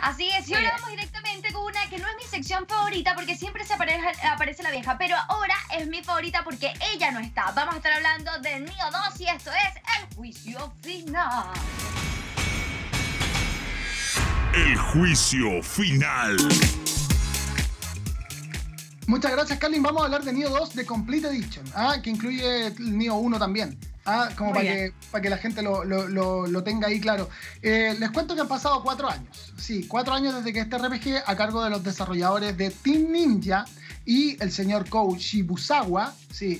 Así es, y ahora vamos directamente con una que no es mi sección favorita porque siempre aparece la vieja, pero ahora es mi favorita porque ella no está. Vamos a estar hablando de Nioh 2 y esto es el juicio final. El juicio final. Muchas gracias, Carlin. Vamos a hablar de Nioh 2 de Complete Edition, que incluye el Nioh 1 también. Como para que la gente lo tenga ahí claro. Les cuento que han pasado 4 años. Sí, 4 años desde que este RPG, a cargo de los desarrolladores de Team Ninja y el señor Kou Shibusawa,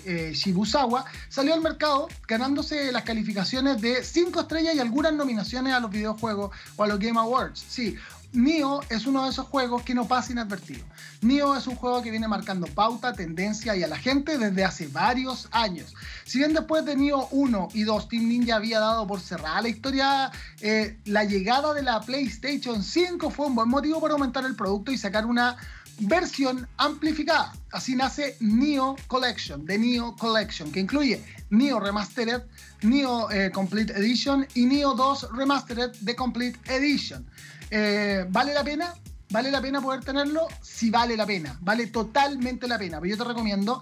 salió al mercado ganándose las calificaciones de 5 estrellas y algunas nominaciones a los videojuegos o a los Game Awards. Sí, Nioh es uno de esos juegos que no pasa inadvertido. Nioh es un juego que viene marcando pauta, tendencia y a la gente desde hace varios años. Si bien después de Nioh 1 y 2 Team Ninja había dado por cerrada la historia, la llegada de la PlayStation 5 fue un buen motivo para aumentar el producto y sacar una versión amplificada. Así nace Nioh Collection, de Nioh Collection, que incluye Nioh Remastered, Nioh Complete Edition y Nioh 2 Remastered de Complete Edition. ¿Vale la pena? ¿Vale la pena poder tenerlo? Sí, vale la pena, vale totalmente la pena. Pero yo te recomiendo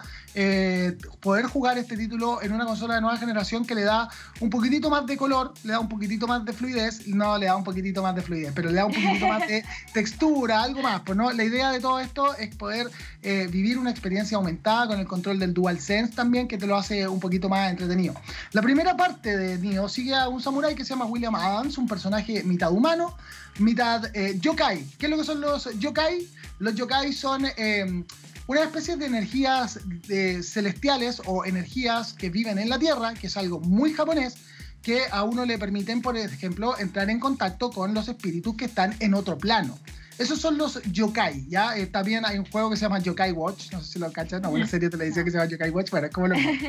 poder jugar este título en una consola de nueva generación que le da un poquitito más de color, le da un poquitito más de fluidez, no le da un poquitito más de fluidez, pero le da un poquitito más de textura, algo más. Pues, ¿no? La idea de todo esto es poder vivir una experiencia aumentada con el control del DualSense también, que te lo hace un poquito más entretenido. La primera parte de Nioh sigue a un samurái que se llama William Adams, un personaje mitad humano, mitad yokai. ¿Qué es lo que son los yokai? Los yokai son una especie de energías celestiales o energías que viven en la Tierra, que es algo muy japonés, que a uno le permiten, por ejemplo, entrar en contacto con los espíritus que están en otro plano. Esos son los yokai, ¿ya? También hay un juego que se llama Yokai Watch, no sé si lo cachan, una serie de televisión que se llama Yokai Watch, pero es como lo mismo.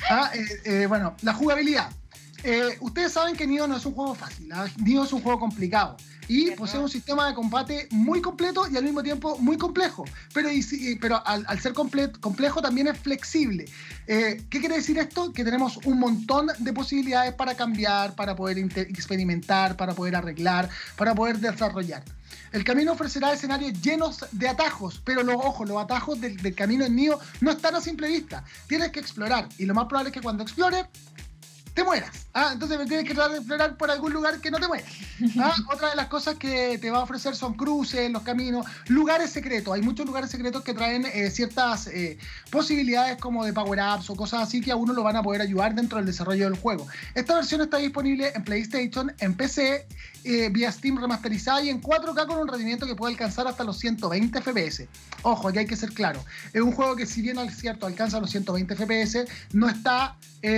Bueno, la jugabilidad. Ustedes saben que Nioh no es un juego fácil, Nioh es un juego complicado y posee un sistema de combate muy completo y al mismo tiempo muy complejo, pero al ser complejo también es flexible. ¿Qué quiere decir esto? Que tenemos un montón de posibilidades para cambiar, para poder experimentar, para poder arreglar, para poder desarrollar. El camino ofrecerá escenarios llenos de atajos, pero los atajos del camino en Nioh no están a simple vista. Tienes que explorar y lo más probable es que cuando explores te mueras. Entonces me tienes que tratar de explorar por algún lugar que no te mueras. Otra de las cosas que te va a ofrecer son cruces, los caminos, lugares secretos. Hay muchos lugares secretos que traen ciertas posibilidades como de power-ups o cosas así que a uno lo van a poder ayudar dentro del desarrollo del juego. Esta versión está disponible en PlayStation, en PC, vía Steam remasterizada y en 4K con un rendimiento que puede alcanzar hasta los 120 FPS. Ojo, aquí hay que ser claro. Es un juego que, si bien es cierto alcanza los 120 FPS, no está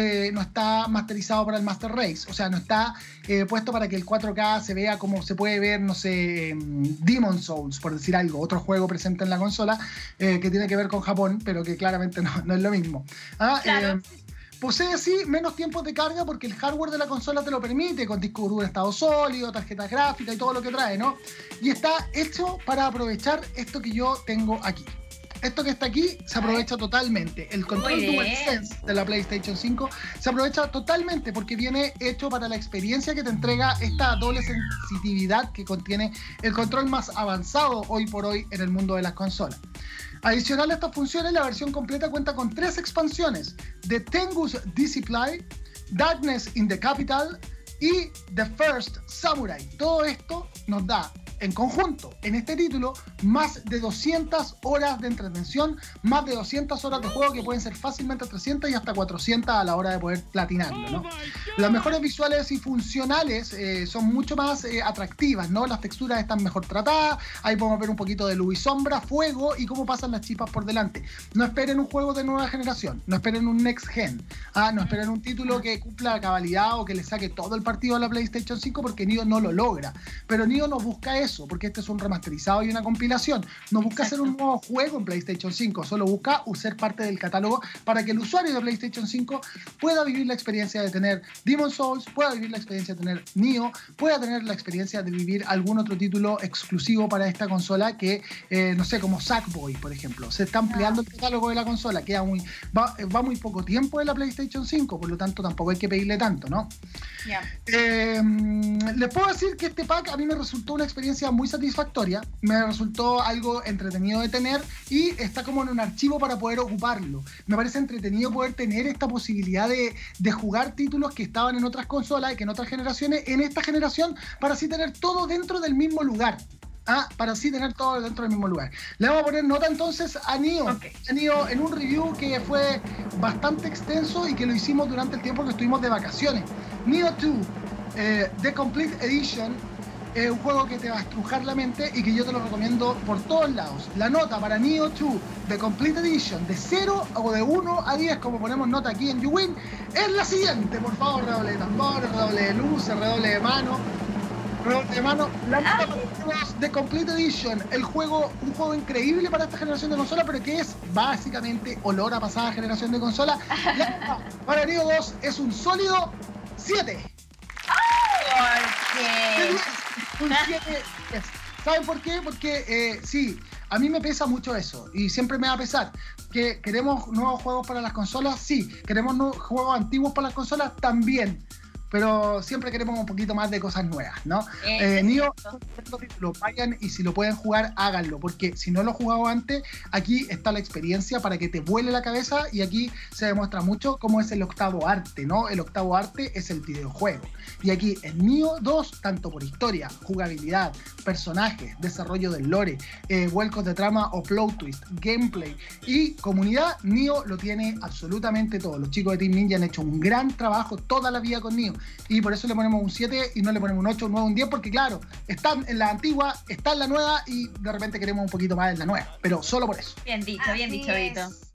masterizado para el Master Race, o sea, no está puesto para que el 4K se vea como se puede ver, no sé, Demon's Souls, por decir algo, otro juego presente en la consola que tiene que ver con Japón, pero que claramente no es lo mismo. Claro. Posee así menos tiempos de carga porque el hardware de la consola te lo permite, con disco duro de estado sólido, tarjetas gráficas y todo lo que trae, ¿no? Y está hecho para aprovechar esto que yo tengo aquí. Esto que está aquí se aprovecha totalmente. El control DualSense de la PlayStation 5 se aprovecha totalmente porque viene hecho para la experiencia que te entrega esta doble sensitividad que contiene el control más avanzado hoy por hoy en el mundo de las consolas. Adicional a estas funciones, la versión completa cuenta con 3 expansiones: The Tengu's Discipline, Darkness in the Capital y The First Samurai. Todo esto nos da en conjunto, en este título, más de 200 horas de entretención, más de 200 horas de juego que pueden ser fácilmente 300 y hasta 400 a la hora de poder platinarlo, ¿no? Las mejores visuales y funcionales son mucho más atractivas, ¿no? Las texturas están mejor tratadas, ahí podemos ver un poquito de luz y sombra, fuego y cómo pasan las chispas por delante. No esperen un juego de nueva generación, no esperen un next gen, no esperen un título que cumpla la cabalidad o que le saque todo el partido a la PlayStation 5 porque Nioh no lo logra. Pero Nioh no busca eso, porque este es un remasterizado y una compilación. No busca hacer un nuevo juego en PlayStation 5, solo busca ser parte del catálogo para que el usuario de PlayStation 5 pueda vivir la experiencia de tener Demon's Souls, pueda vivir la experiencia de tener Nioh, pueda tener la experiencia de vivir algún otro título exclusivo para esta consola que, no sé, como Sackboy, por ejemplo. Se está ampliando el catálogo de la consola, va muy poco tiempo en la PlayStation 5, por lo tanto tampoco hay que pedirle tanto, ¿no? Les puedo decir que este pack a mí me resultó una experiencia experiencia muy satisfactoria, me resultó algo entretenido de tener y está como en un archivo para poder ocuparlo. Me parece entretenido poder tener esta posibilidad de jugar títulos que estaban en otras consolas y que en otras generaciones, en esta generación, para así tener todo dentro del mismo lugar. Para así tener todo dentro del mismo lugar. Le vamos a poner nota entonces a Nioh. Okay. A Nioh en un review que fue bastante extenso y que lo hicimos durante el tiempo que estuvimos de vacaciones. Nioh 2, The Complete Edition, es un juego que te va a estrujar la mente y que yo te lo recomiendo por todos lados. La nota para Nioh 2, The Complete Edition, de 0 o de 1 a 10, como ponemos nota aquí en YouWin, es la siguiente. Por favor, redoble de tambores, redoble de luces, redoble de mano. La nota de Complete Edition, un juego increíble para esta generación de consola, pero que es básicamente olor a pasada generación de consola. Para Nioh 2 es un sólido 7. ¿Por qué? Un 7. ¿Saben por qué? Porque sí, a mí me pesa mucho eso y siempre me va a pesar. ¿Que queremos nuevos juegos para las consolas? Sí. ¿Queremos nuevos juegos antiguos para las consolas? También. Pero siempre queremos un poquito más de cosas nuevas, ¿no? Nioh, vayan y si lo pueden jugar, háganlo, porque si no lo he jugado antes, aquí está la experiencia para que te vuele la cabeza y aquí se demuestra mucho cómo es el octavo arte, ¿no? El octavo arte es el videojuego. Y aquí en Nioh 2, tanto por historia, jugabilidad, personajes, desarrollo del lore, vuelcos de trama o plot twist, gameplay y comunidad, Nioh lo tiene absolutamente todo. Los chicos de Team Ninja han hecho un gran trabajo toda la vida con Nioh. Y por eso le ponemos un 7 y no le ponemos un 8, un 9, un 10, porque claro, está en la antigua, está en la nueva y de repente queremos un poquito más en la nueva, pero solo por eso. Bien dicho, Vito.